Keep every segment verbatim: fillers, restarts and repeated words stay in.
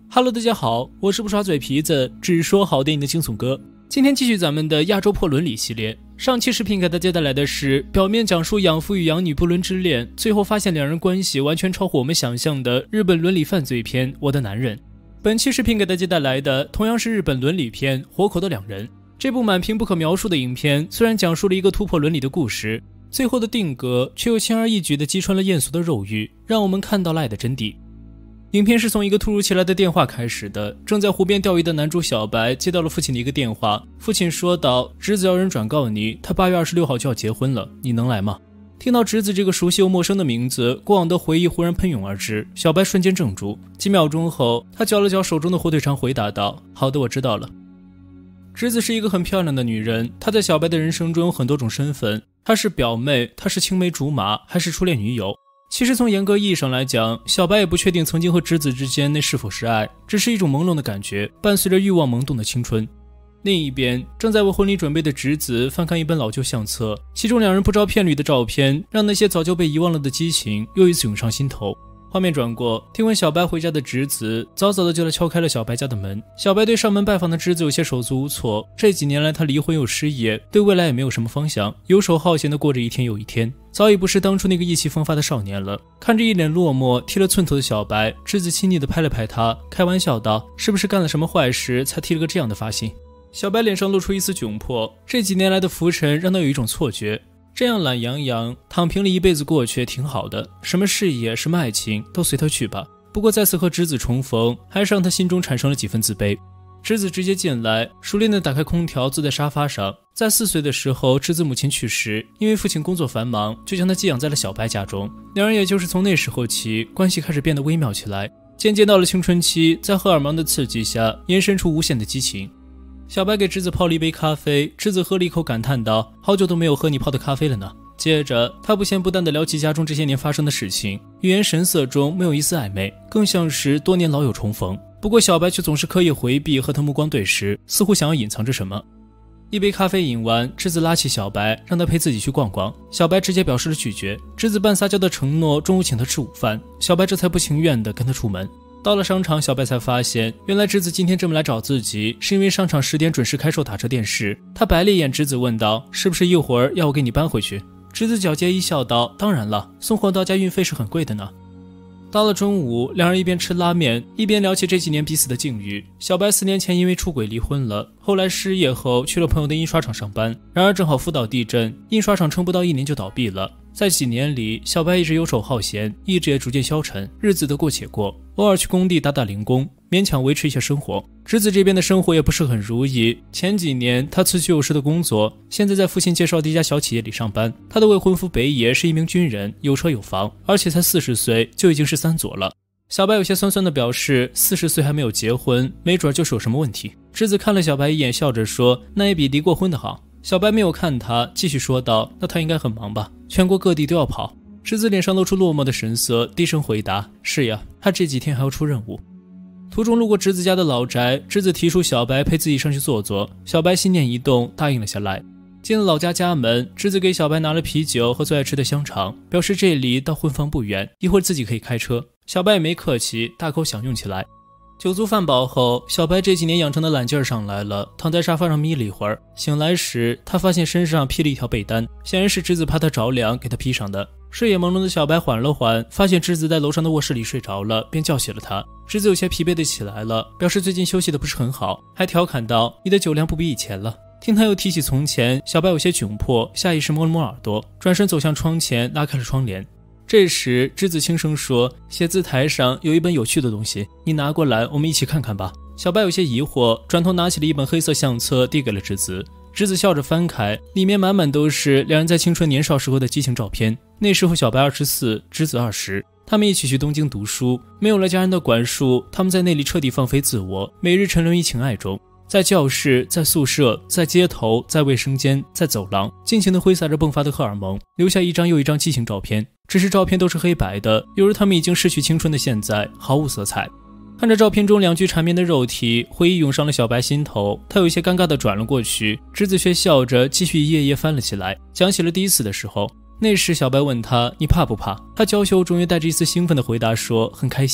Hello， 大家好，我是不耍嘴皮子只说好电影的惊悚哥。今天继续咱们的亚洲破伦理系列。上期视频给大家带来的是表面讲述养父与养女不伦之恋，最后发现两人关系完全超乎我们想象的日本伦理犯罪片《我的男人》。本期视频给大家带来的同样是日本伦理片《活口的两人》。这部满屏不可描述的影片虽然讲述了一个突破伦理的故事，最后的定格却又轻而易举地击穿了艳俗的肉欲，让我们看到了爱的真谛。影片是从一个突如其来的电话开始的。正在湖边钓鱼的男主小白接到了父亲的一个电话，父亲说道：侄子要人转告你，他八月二十六号就要结婚了，你能来吗？听到侄子这个熟悉又陌生的名字，过往的回忆忽然喷涌而至，小白瞬间怔住。几秒钟后，他嚼了嚼手中的火腿肠，回答道：好的，我知道了。侄子是一个很漂亮的女人，她在小白的人生中有很多种身份，她是表妹，她是青梅竹马，还是初恋女友。其实从严格意义上来讲，小白也不确定曾经和侄子之间那是否是爱，只是一种朦胧的感觉，伴随着欲望萌动的青春。另一边，正在为婚礼准备的侄子翻看一本老旧相册，其中两人不着片缕的照片，让那些早就被遗忘了的激情又一次涌上心头。画面转过，听闻小白回家的侄子早早的就来敲开了小白家的门。小白对上门拜访的侄子有些手足无措，这几年来他离婚又失业，对未来也没有什么方向，游手好闲的过着一天又一天，早已不是当初那个意气风发的少年了。看着一脸落寞剃了寸头的小白，侄子亲昵地拍了拍他，开玩笑道：是不是干了什么坏事才剃了个这样的发型？小白脸上露出一丝窘迫，这几年来的浮沉让他有一种错觉，这样懒洋洋躺平了一辈子过去也挺好的，什么事业什么爱情都随他去吧。不过再次和侄子重逢，还是让他心中产生了几分自卑。侄子直接进来，熟练地打开空调，坐在沙发上。在四岁的时候，侄子母亲去世，因为父亲工作繁忙，就将他寄养在了小白家中。两人也就是从那时候起，关系开始变得微妙起来。渐渐到了青春期，在荷尔蒙的刺激下，延伸出无限的激情。小白给侄子泡了一杯咖啡，侄子喝了一口，感叹道：好久都没有喝你泡的咖啡了呢。接着他不咸不淡地聊起家中这些年发生的事情，语言神色中没有一丝暧昧，更像是多年老友重逢。不过小白却总是刻意回避和他目光对视，似乎想要隐藏着什么。一杯咖啡饮完，侄子拉起小白让他陪自己去逛逛，小白直接表示了拒绝。侄子半撒娇的承诺中午请他吃午饭，小白这才不情愿地跟他出门。到了商场，小白才发现原来侄子今天这么来找自己，是因为商场十点准时开售打车电视。他白了一眼侄子，问道：是不是一会儿要我给你搬回去？侄子皎洁一笑道：当然了，送货到家运费是很贵的呢。到了中午，两人一边吃拉面，一边聊起这几年彼此的境遇。小白四年前因为出轨离婚了，后来失业后去了朋友的印刷厂上班，然而正好福岛地震，印刷厂撑不到一年就倒闭了。在几年里，小白一直游手好闲，意志也逐渐消沉，日子得过且过，偶尔去工地打打零工，勉强维持一些生活。侄子这边的生活也不是很如意，前几年他辞去有时的工作，现在在父亲介绍的一家小企业里上班。他的未婚夫北野是一名军人，有车有房，而且才四十岁就已经是三佐了。小白有些酸酸地表示，四十岁还没有结婚，没准就是有什么问题。侄子看了小白一眼，笑着说：那也比离过婚的好。小白没有看他，继续说道：那他应该很忙吧，全国各地都要跑。侄子脸上露出落寞的神色，低声回答：是呀，他这几天还要出任务。途中路过侄子家的老宅，侄子提出小白陪自己上去坐坐，小白心念一动，答应了下来。进了老家家门，侄子给小白拿了啤酒和最爱吃的香肠，表示这里到婚房不远，一会儿自己可以开车。小白也没客气，大口享用起来。酒足饭饱后，小白这几年养成的懒劲儿上来了，躺在沙发上眯了一会儿。醒来时，他发现身上披了一条被单，显然是侄子怕他着凉给他披上的。睡眼朦胧的小白缓了缓，发现侄子在楼上的卧室里睡着了，便叫醒了他。侄子有些疲惫的起来了，表示最近休息的不是很好，还调侃道：你的酒量不比以前了。听他又提起从前，小白有些窘迫，下意识摸了摸耳朵，转身走向窗前，拉开了窗帘。这时侄子轻声说：写字台上有一本有趣的东西，你拿过来我们一起看看吧。小白有些疑惑，转头拿起了一本黑色相册递给了侄子。侄子笑着翻开，里面满满都是两人在青春年少时候的激情照片。那时候小白二十四，侄子二十，他们一起去东京读书，没有了家人的管束，他们在那里彻底放飞自我，每日沉沦于情爱中。在教室，在宿舍，在街头，在卫生间，在走廊，尽情地挥洒着迸发的荷尔蒙，留下一张又一张激情照片。只是照片都是黑白的，犹如他们已经逝去青春的现在，毫无色彩。看着照片中两具缠绵的肉体，回忆涌上了小白心头，他有些尴尬地转了过去，侄子却笑着继续一页页翻了起来，讲起了第一次的时候。那时小白问他：你怕不怕？他娇羞中又带着一丝兴奋的回答说：很开心。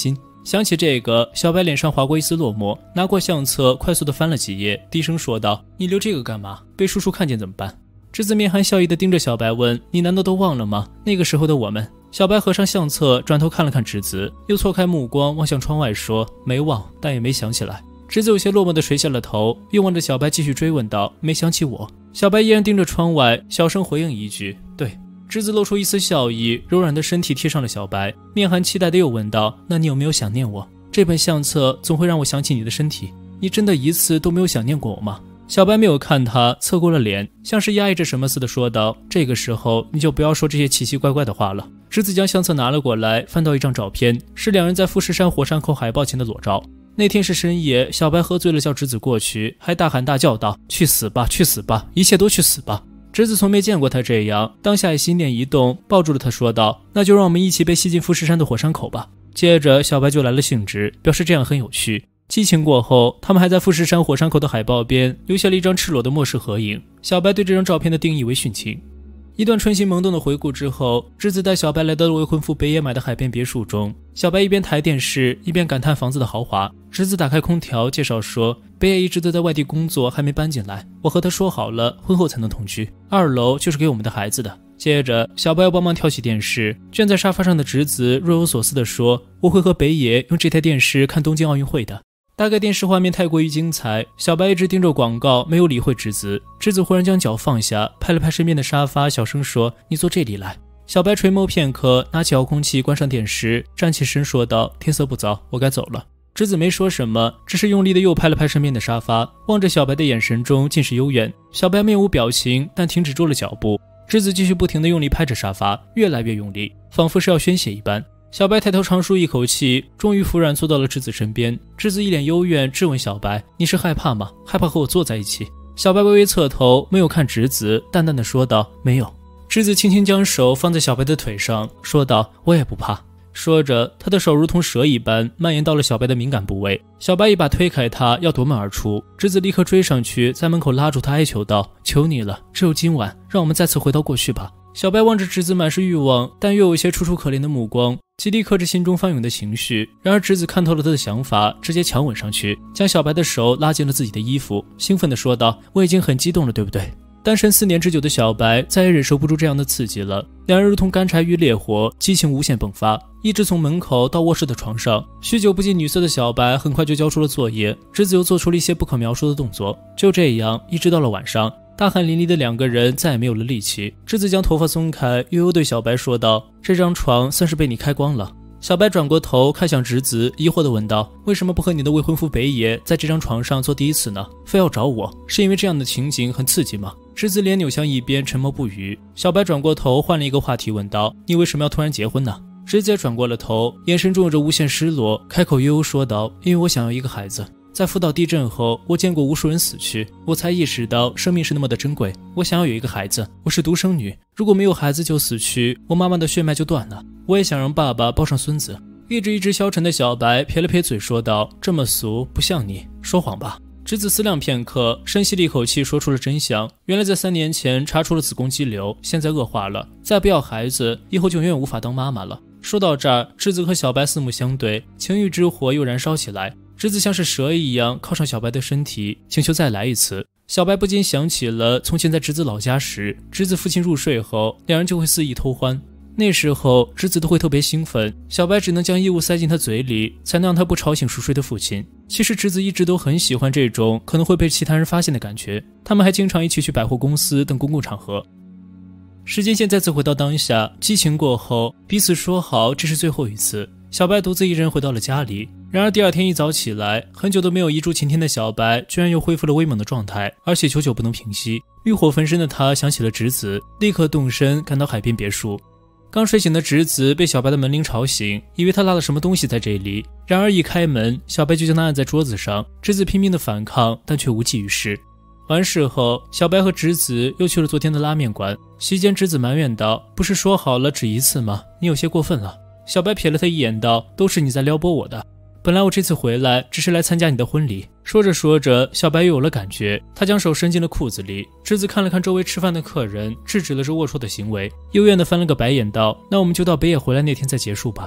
想起这个，小白脸上划过一丝落寞，拿过相册快速的翻了几页，低声说道：“你留这个干嘛？被叔叔看见怎么办？”侄子面含笑意地盯着小白问：“你难道都忘了吗？那个时候的我们？”小白合上相册，转头看了看侄子，又错开目光望向窗外说：“没忘，但也没想起来。”侄子有些落寞地垂下了头，又望着小白继续追问道：“没想起我？”小白依然盯着窗外，小声回应一句：“对。”侄子露出一丝笑意，柔软的身体贴上了小白，面含期待的又问道：“那你有没有想念我？这本相册总会让我想起你的身体，你真的一次都没有想念过我吗？”小白没有看他，侧过了脸，像是压抑着什么似的说道：“这个时候你就不要说这些奇奇怪怪的话了。”侄子将相册拿了过来，翻到一张照片，是两人在富士山火山口海报前的裸照。那天是深夜，小白喝醉了，叫侄子过去，还大喊大叫道：“去死吧，去死吧，一切都去死吧！”侄子从没见过他这样，当下也心念一动，抱住了他说道：“那就让我们一起被吸进富士山的火山口吧。”接着小白就来了兴致，表示这样很有趣。激情过后，他们还在富士山火山口的海报边留下了一张赤裸的末世合影。小白对这张照片的定义为殉情。一段春心萌动的回顾之后，侄子带小白来到了未婚夫北野买的海边别墅中。小白一边抬电视，一边感叹房子的豪华。侄子打开空调，介绍说：“北野一直都在外地工作，还没搬进来。我和他说好了，婚后才能同居。二楼就是给我们的孩子的。”接着，小白又帮忙挑起电视。蜷在沙发上的侄子若有所思地说：“我会和北野用这台电视看东京奥运会的。”大概电视画面太过于精彩，小白一直盯着广告，没有理会侄子。侄子忽然将脚放下，拍了拍身边的沙发，小声说：“你坐这里来。”小白垂眸片刻，拿起遥控器关上电视，站起身说道：“天色不早，我该走了。”侄子没说什么，只是用力的又拍了拍身边的沙发，望着小白的眼神中尽是幽怨。小白面无表情，但停止住了脚步。侄子继续不停地用力拍着沙发，越来越用力，仿佛是要宣泄一般。小白抬头长舒一口气，终于服软坐到了侄子身边。侄子一脸幽怨，质问小白：“你是害怕吗？害怕和我坐在一起？”小白微微侧头，没有看侄子，淡淡的说道：“没有。”侄子轻轻将手放在小白的腿上，说道：“我也不怕。”说着，他的手如同蛇一般蔓延到了小白的敏感部位。小白一把推开他，要夺门而出。侄子立刻追上去，在门口拉住他，哀求道：“求你了，只有今晚，让我们再次回到过去吧。”小白望着侄子满是欲望但又有些楚楚可怜的目光，极力克制心中翻涌的情绪。然而侄子看透了他的想法，直接强吻上去，将小白的手拉进了自己的衣服，兴奋地说道：“我已经很激动了，对不对？”单身四年之久的小白再也忍受不住这样的刺激了，两人如同干柴遇烈火，激情无限迸发，一直从门口到卧室的床上。许久不近女色的小白很快就交出了作业，侄子又做出了一些不可描述的动作。就这样一直到了晚上，大汗淋漓的两个人再也没有了力气。侄子将头发松开，悠悠对小白说道：“这张床算是被你开光了。”小白转过头看向侄子，疑惑地问道：“为什么不和你的未婚夫北野在这张床上做第一次呢？非要找我，是因为这样的情景很刺激吗？”侄子脸扭向一边，沉默不语。小白转过头换了一个话题问道：“你为什么要突然结婚呢？”侄子也转过了头，眼神中有着无限失落，开口悠悠说道：“因为我想要一个孩子。在福岛地震后，我见过无数人死去，我才意识到生命是那么的珍贵。我想要有一个孩子，我是独生女，如果没有孩子就死去，我妈妈的血脉就断了。我也想让爸爸抱上孙子。”一直一直消沉的小白撇了撇嘴说道：“这么俗，不像你，说谎吧。”侄子思量片刻，深吸了一口气，说出了真相。原来在三年前查出了子宫肌瘤，现在恶化了，再不要孩子，以后就永远无法当妈妈了。说到这儿，侄子和小白四目相对，情欲之火又燃烧起来。侄子像是蛇一样靠上小白的身体，请求再来一次。小白不禁想起了从前在侄子老家时，侄子父亲入睡后，两人就会肆意偷欢。那时候侄子都会特别兴奋，小白只能将异物塞进他嘴里，才能让他不吵醒熟睡的父亲。其实侄子一直都很喜欢这种可能会被其他人发现的感觉，他们还经常一起去百货公司等公共场合。时间线再次回到当下，激情过后，彼此说好这是最后一次。小白独自一人回到了家里，然而第二天一早起来，很久都没有一柱擎天的小白居然又恢复了威猛的状态，而且久久不能平息。欲火焚身的他想起了侄子，立刻动身赶到海边别墅。刚睡醒的侄子被小白的门铃吵醒，以为他落了什么东西在这里，然而一开门，小白就将他按在桌子上。侄子拼命的反抗，但却无济于事。完事后，小白和侄子又去了昨天的拉面馆。席间，侄子埋怨道：“不是说好了只一次吗？你有些过分了。”小白瞥了他一眼道：“都是你在撩拨我的。本来我这次回来只是来参加你的婚礼。”说着说着，小白又有了感觉，他将手伸进了裤子里。侄子看了看周围吃饭的客人，制止了这龌龊的行为，幽怨地翻了个白眼道：“那我们就到北野回来那天再结束吧。”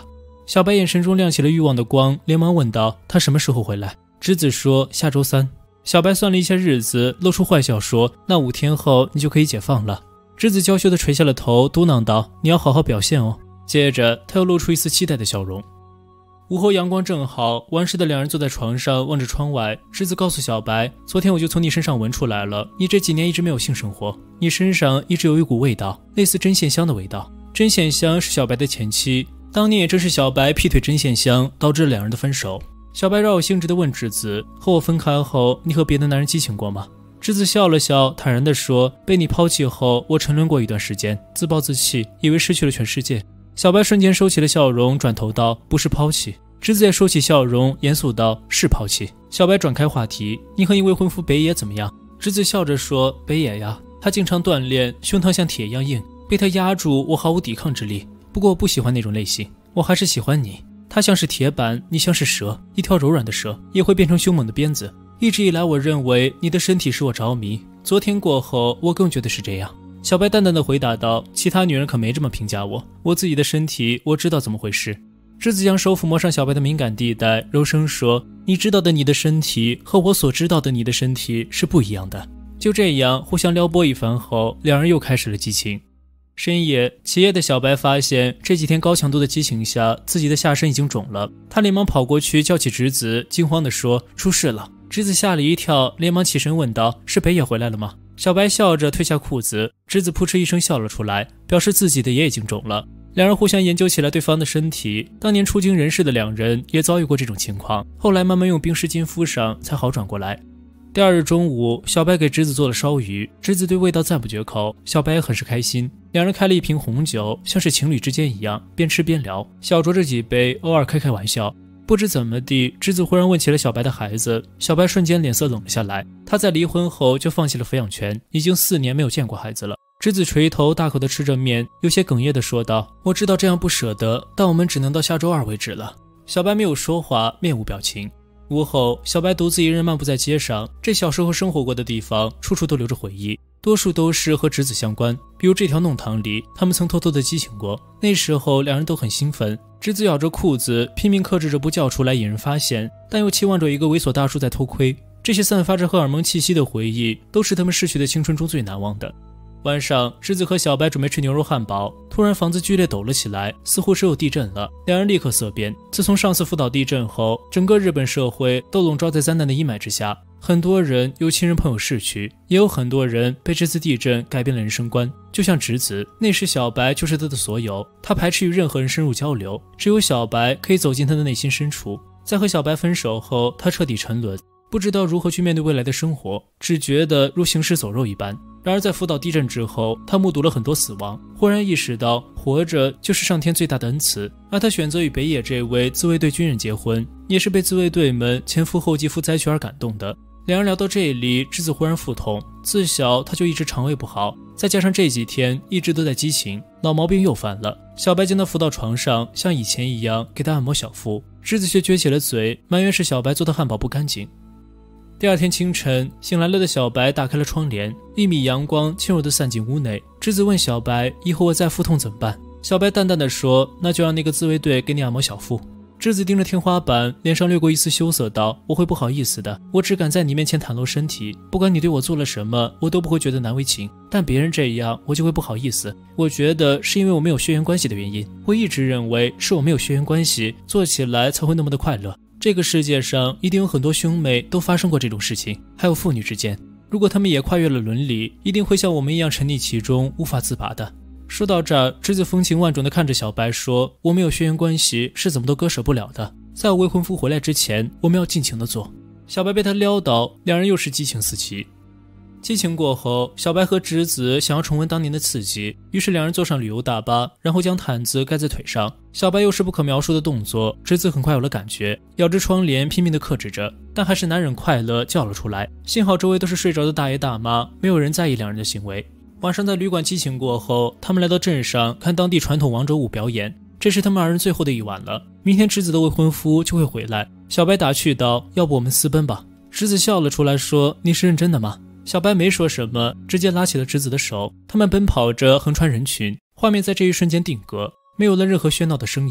小白眼神中亮起了欲望的光，连忙问道：“他什么时候回来？”之子说：“下周三。”小白算了一下日子，露出坏笑说：“那五天后你就可以解放了。”之子娇羞地垂下了头，嘟囔道：“你要好好表现哦。”接着他又露出一丝期待的笑容。午后阳光正好，完事的两人坐在床上望着窗外。之子告诉小白：“昨天我就从你身上闻出来了，你这几年一直没有性生活，你身上一直有一股味道，类似针线香的味道。”针线香是小白的前妻，当年也正是小白劈腿针线香，导致了两人的分手。小白饶有兴致地问之子：“和我分开后，你和别的男人激情过吗？”之子笑了笑，坦然地说：“被你抛弃后，我沉沦过一段时间，自暴自弃，以为失去了全世界。”小白瞬间收起了笑容，转头道：“不是抛弃。”之子也收起笑容，严肃道：“是抛弃。”小白转开话题：“你和你未婚夫北野怎么样？”之子笑着说：“北野呀，他经常锻炼，胸膛像铁一样硬，被他压住，我毫无抵抗之力。不过我不喜欢那种类型，我还是喜欢你。他像是铁板，你像是蛇，一条柔软的蛇也会变成凶猛的鞭子。一直以来，我认为你的身体使我着迷，昨天过后，我更觉得是这样。”小白淡淡的回答道：“其他女人可没这么评价我，我自己的身体我知道怎么回事。”之子将手抚摸上小白的敏感地带，柔声说：“你知道的你的身体和我所知道的你的身体是不一样的。”就这样互相撩拨一番后，两人又开始了激情。深夜，起夜的小白发现这几天高强度的激情下，自己的下身已经肿了。他连忙跑过去叫起直子，惊慌地说：“出事了！”直子吓了一跳，连忙起身问道：“是北野回来了吗？”小白笑着褪下裤子，直子扑哧一声笑了出来，表示自己的也已经肿了。两人互相研究起来对方的身体，当年出经人世的两人也遭遇过这种情况，后来慢慢用冰湿巾敷上才好转过来。第二日中午，小白给直子做了烧鱼，直子对味道赞不绝口，小白也很是开心。两人开了一瓶红酒，像是情侣之间一样，边吃边聊，小酌着几杯，偶尔开开玩笑。不知怎么地，直子忽然问起了小白的孩子，小白瞬间脸色冷了下来。他在离婚后就放弃了抚养权，已经四年没有见过孩子了。直子垂头大口地吃着面，有些哽咽地说道：“我知道这样不舍得，但我们只能到下周二为止了。”小白没有说话，面无表情。午后，小白独自一人漫步在街上，这小时候生活过的地方，处处都留着回忆，多数都是和直子相关。比如这条弄堂里，他们曾偷偷的激情过，那时候两人都很兴奋。直子咬着裤子，拼命克制着不叫出来引人发现，但又期望着一个猥琐大叔在偷窥。这些散发着荷尔蒙气息的回忆，都是他们逝去的青春中最难忘的。晚上，直子和小白准备吃牛肉汉堡，突然房子剧烈抖了起来，似乎是有地震了。两人立刻色变。自从上次福岛地震后，整个日本社会都笼罩在灾难的阴霾之下，很多人有亲人朋友逝去，也有很多人被这次地震改变了人生观。就像直子，那时小白就是他的所有，他排斥与任何人深入交流，只有小白可以走进他的内心深处。在和小白分手后，他彻底沉沦，不知道如何去面对未来的生活，只觉得如行尸走肉一般。然而在福岛地震之后，他目睹了很多死亡，忽然意识到活着就是上天最大的恩赐。而他选择与北野这位自卫队军人结婚，也是被自卫队们前赴后继赴灾区而感动的。两人聊到这里，直子忽然腹痛，自小他就一直肠胃不好，再加上这几天一直都在激情，老毛病又犯了。小白将他扶到床上，像以前一样给他按摩小腹，直子却撅起了嘴，埋怨是小白做的汉堡不干净。第二天清晨，醒来了的小白打开了窗帘，一米阳光轻柔地散进屋内。直子问小白：“以后我再腹痛怎么办？”小白淡淡地说：“那就让那个自卫队给你按摩小腹。”直子盯着天花板，脸上掠过一丝羞涩，道：“我会不好意思的，我只敢在你面前袒露身体，不管你对我做了什么，我都不会觉得难为情，但别人这样，我就会不好意思。我觉得是因为我没有血缘关系的原因，我一直认为是我没有血缘关系，做起来才会那么的快乐。这个世界上一定有很多兄妹都发生过这种事情，还有父女之间，如果他们也跨越了伦理，一定会像我们一样沉溺其中，无法自拔的。”说到这儿，直子风情万种地看着小白说：“我们有血缘关系，是怎么都割舍不了的。在我未婚夫回来之前，我们要尽情地做。”小白被他撩倒，两人又是激情四起。激情过后，小白和直子想要重温当年的刺激，于是两人坐上旅游大巴，然后将毯子盖在腿上。小白又是不可描述的动作，直子很快有了感觉，咬着窗帘拼命地克制着，但还是难忍快乐叫了出来。幸好周围都是睡着的大爷大妈，没有人在意两人的行为。晚上在旅馆激情过后，他们来到镇上看当地传统王者舞表演，这是他们二人最后的一晚了。明天直子的未婚夫就会回来。小白打趣道：“要不我们私奔吧？”直子笑了出来说：“你是认真的吗？”小白没说什么，直接拉起了直子的手。他们奔跑着横穿人群，画面在这一瞬间定格，没有了任何喧闹的声音。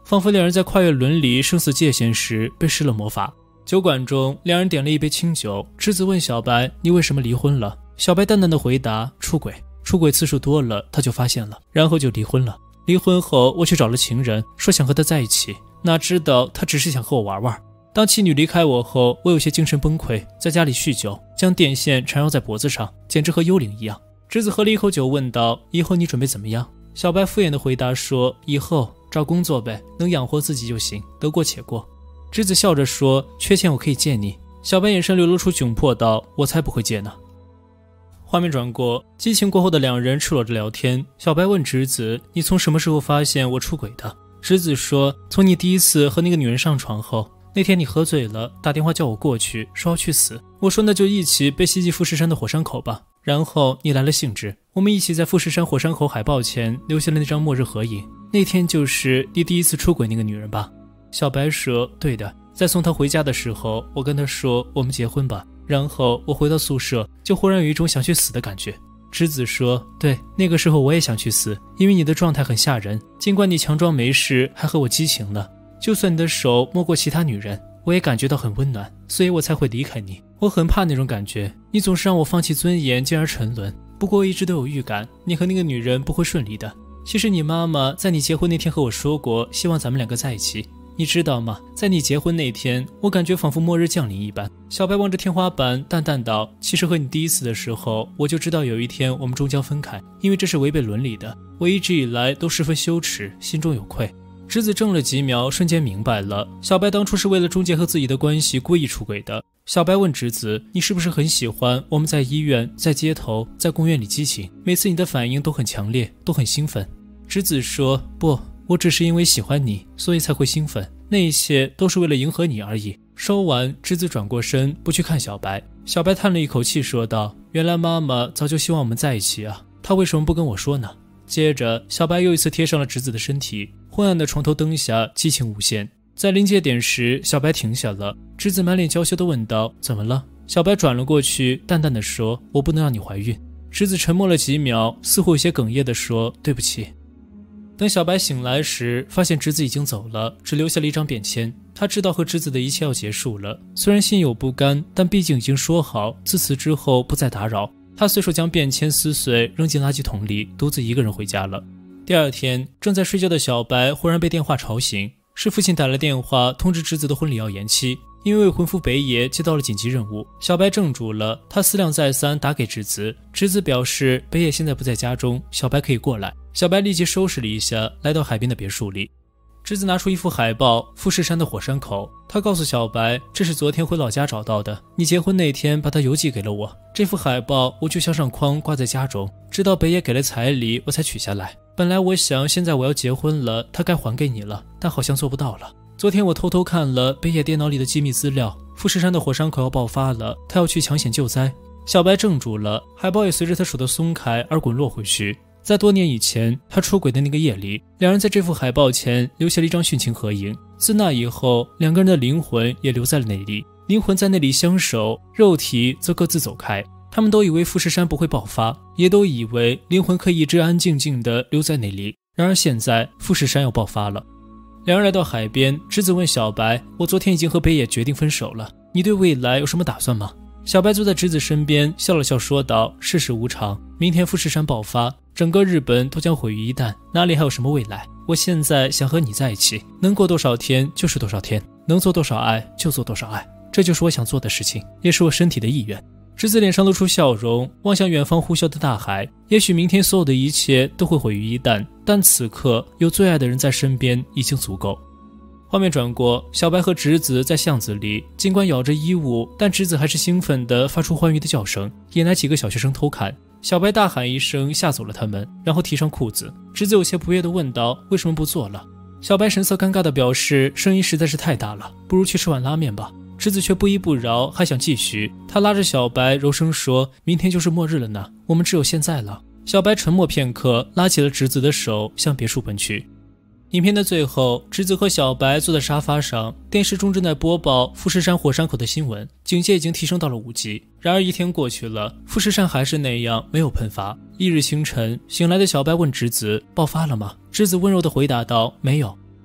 仿佛两人在跨越伦理生死界限时被施了魔法。酒馆中，两人点了一杯清酒。栀子问小白：“你为什么离婚了？”小白淡淡的回答：“出轨。出轨次数多了，他就发现了，然后就离婚了。离婚后，我去找了情人，说想和他在一起，哪知道他只是想和我玩玩。当妻女离开我后，我有些精神崩溃，在家里酗酒，将电线缠绕在脖子上，简直和幽灵一样。”栀子喝了一口酒，问道：“以后你准备怎么样？”小白敷衍的回答说：“以后找工作呗，能养活自己就行，得过且过。”栀子笑着说：“缺钱我可以借你。”小白眼神流露出窘迫道：“我才不会借呢。”画面转过，激情过后的两人赤裸着聊天。小白问栀子：“你从什么时候发现我出轨的？”栀子说：“从你第一次和那个女人上床后，那天你喝醉了，打电话叫我过去，说要去死。我说那就一起被吸进富士山的火山口吧。然后你来了兴致，我们一起在富士山火山口海报前留下了那张末日合影。那天就是你第一次出轨那个女人吧？”小白说：“对的。在送她回家的时候，我跟她说我们结婚吧。然后我回到宿舍，就忽然有一种想去死的感觉。”栀子说：“对，那个时候我也想去死，因为你的状态很吓人。尽管你强装没事，还和我激情呢。就算你的手摸过其他女人，我也感觉到很温暖，所以我才会离开你。我很怕那种感觉，你总是让我放弃尊严，进而沉沦。不过我一直都有预感，你和那个女人不会顺利的。其实你妈妈在你结婚那天和我说过，希望咱们两个在一起。你知道吗？在你结婚那天，我感觉仿佛末日降临一般。”小白望着天花板，淡淡道：“其实和你第一次的时候，我就知道有一天我们终将分开，因为这是违背伦理的。我一直以来都十分羞耻，心中有愧。”栀子怔了几秒，瞬间明白了，小白当初是为了终结和自己的关系故意出轨的。小白问栀子：“你是不是很喜欢我们在医院、在街头、在公园里激情？每次你的反应都很强烈，都很兴奋。”栀子说：“不，我只是因为喜欢你，所以才会兴奋，那一切都是为了迎合你而已。”说完，栀子转过身，不去看小白。小白叹了一口气，说道：“原来妈妈早就希望我们在一起啊，她为什么不跟我说呢？”接着，小白又一次贴上了栀子的身体。昏暗的床头灯下，激情无限。在临界点时，小白停下了。栀子满脸娇羞地问道：“怎么了？”小白转了过去，淡淡地说：“我不能让你怀孕。”栀子沉默了几秒，似乎有些哽咽地说：“对不起。”等小白醒来时，发现栀子已经走了，只留下了一张便签。他知道和栀子的一切要结束了，虽然心有不甘，但毕竟已经说好，自此之后不再打扰。他随手将便签撕碎，扔进垃圾桶里，独自一个人回家了。第二天，正在睡觉的小白忽然被电话吵醒，是父亲打来电话通知栀子的婚礼要延期，因为未婚夫北野接到了紧急任务。小白怔住了，他思量再三，打给栀子。栀子表示北野现在不在家中，小白可以过来。小白立即收拾了一下，来到海边的别墅里。栀子拿出一幅海报，富士山的火山口。他告诉小白，这是昨天回老家找到的，你结婚那天把它邮寄给了我。这幅海报我就镶上框挂在家中，直到北野给了彩礼我才取下来。本来我想现在我要结婚了，他该还给你了，但好像做不到了。昨天我偷偷看了北野电脑里的机密资料，富士山的火山口要爆发了，他要去抢险救灾。小白怔住了，海报也随着他手的松开而滚落回去。在多年以前，他出轨的那个夜里，两人在这幅海报前留下了一张殉情合影。自那以后，两个人的灵魂也留在了那里，灵魂在那里相守，肉体则各自走开。他们都以为富士山不会爆发，也都以为灵魂可以一直安安静静地留在那里。然而现在，富士山要爆发了。两人来到海边，栀子问小白：“我昨天已经和北野决定分手了，你对未来有什么打算吗？”小白坐在栀子身边，笑了笑说道：“世事无常，明天富士山爆发，整个日本都将毁于一旦，哪里还有什么未来？我现在想和你在一起，能过多少天就是多少天，能做多少爱就做多少爱，这就是我想做的事情，也是我身体的意愿。”栀子脸上露出笑容，望向远方呼啸的大海。也许明天所有的一切都会毁于一旦，但此刻有最爱的人在身边已经足够。画面转过，小白和栀子在巷子里，尽管咬着衣物，但栀子还是兴奋地发出欢愉的叫声，引来几个小学生偷看。小白大喊一声，吓走了他们，然后提上裤子。栀子有些不悦地问道：“为什么不做了？”小白神色尴尬地表示：“声音实在是太大了，不如去吃碗拉面吧。”栀子却不依不饶，还想继续。他拉着小白柔声说：“明天就是末日了呢，我们只有现在了。”小白沉默片刻，拉起了栀子的手，向别墅奔去。影片的最后，栀子和小白坐在沙发上，电视中正在播报富士山火山口的新闻，警戒已经提升到了五级。然而一天过去了，富士山还是那样没有喷发。翌日清晨，醒来的小白问栀子：“爆发了吗？”栀子温柔地回答道：“没有。”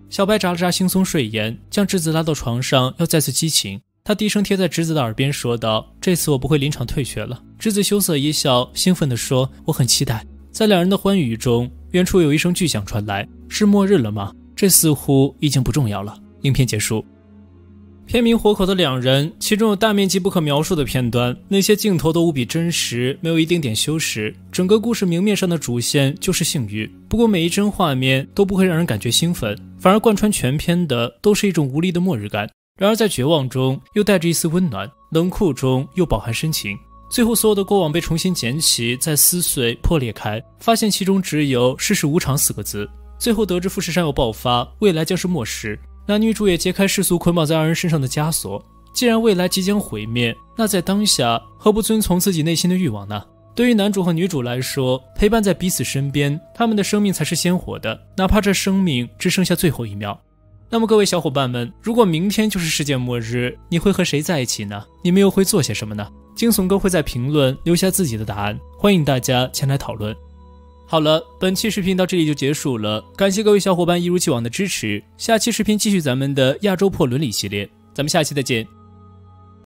小白眨了眨惺忪睡眼，将直子拉到床上，要再次激情。他低声贴在直子的耳边说道：“这次我不会临场退却了。”直子羞涩一笑，兴奋地说：“我很期待。”在两人的欢愉中，远处有一声巨响传来，是末日了吗？这似乎已经不重要了。影片结束。片名活口的两人，其中有大面积不可描述的片段，那些镜头都无比真实，没有一丁点修饰。整个故事明面上的主线就是性欲，不过每一帧画面都不会让人感觉兴奋，反而贯穿全片的都是一种无力的末日感。然而在绝望中又带着一丝温暖，冷酷中又饱含深情。最后所有的过往被重新捡起，再撕碎破裂开，发现其中只有世事无常四个字。最后得知富士山要爆发，未来将是末世，男女主也揭开世俗捆绑在二人身上的枷锁。既然未来即将毁灭，那在当下何不遵从自己内心的欲望呢？对于男主和女主来说，陪伴在彼此身边，他们的生命才是鲜活的，哪怕这生命只剩下最后一秒。那么各位小伙伴们，如果明天就是世界末日，你会和谁在一起呢？你们又会做些什么呢？惊悚哥会在评论留下自己的答案，欢迎大家前来讨论。好了，本期视频到这里就结束了，感谢各位小伙伴一如既往的支持，下期视频继续咱们的亚洲破伦理系列，咱们下期再见。